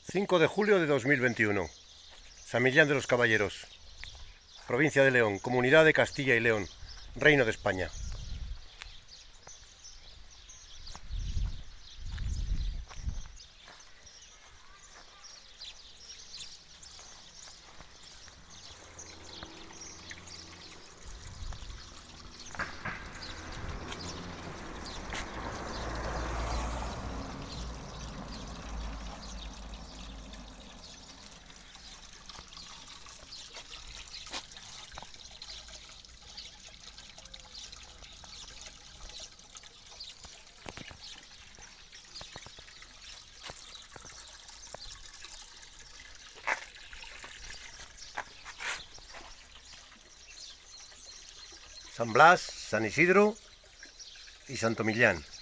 5 de julio de 2021. San Millán de los Caballeros. Provincia de León, Comunidad de Castilla y León, Reino de España. San Blas, San Isidro y Santo Millán.